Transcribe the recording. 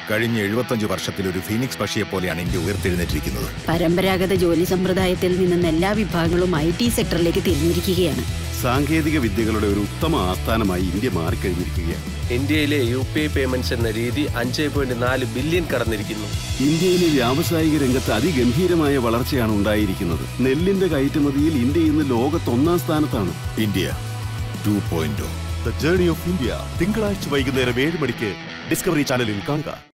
കഴിഞ്ഞ 75 വർഷത്തിൽ ഒരു ഫീനിക്സ് പക്ഷിയെ പോലെയാണ് ഇന്ത്യ ഉയർത്തെഴുന്നേറ്റിരിക്കുന്നത്. പരമ്പരാഗത ജോലി സമ്പ്രദായത്തിൽ നിന്നും എല്ലാ വിഭാഗങ്ങളും IT സെക്ടറിലേക്ക് തിരിഞ്ഞിരിക്കുകയാണ്. സാങ്കേതിക വിദ്യകളുടെ ഒരു ഉത്തമ ആസ്ഥാനമായി ഇന്ത്യ മാറിക്കഴിഞ്ഞിരിക്കുകയാണ്. ഇന്ത്യയിലെ UPI പേയ്മെന്റ്സ് എന്ന രീതി 5.4 ബില്യൺ കടന്നിരിക്കുന്നു. ഇന്ത്യയിലെ വ്യാവസായിക രംഗത്ത് അതിഗംഭീരമായ വളർച്ചയാണ് ഉണ്ടായിരിക്കുന്നത്. നെല്ലിന്റെ കയറ്റുമതിയിൽ ഇന്ത്യ ഇന്ന് ലോകത്ത് 1ാം സ്ഥാനത്താണ്. India 2.0 the journey of India തിങ്കളാഴ്ച വൈകുന്നേരം 7 മണിക്ക് ഡിസ്കവറി ചാനലിൽ കാണുക.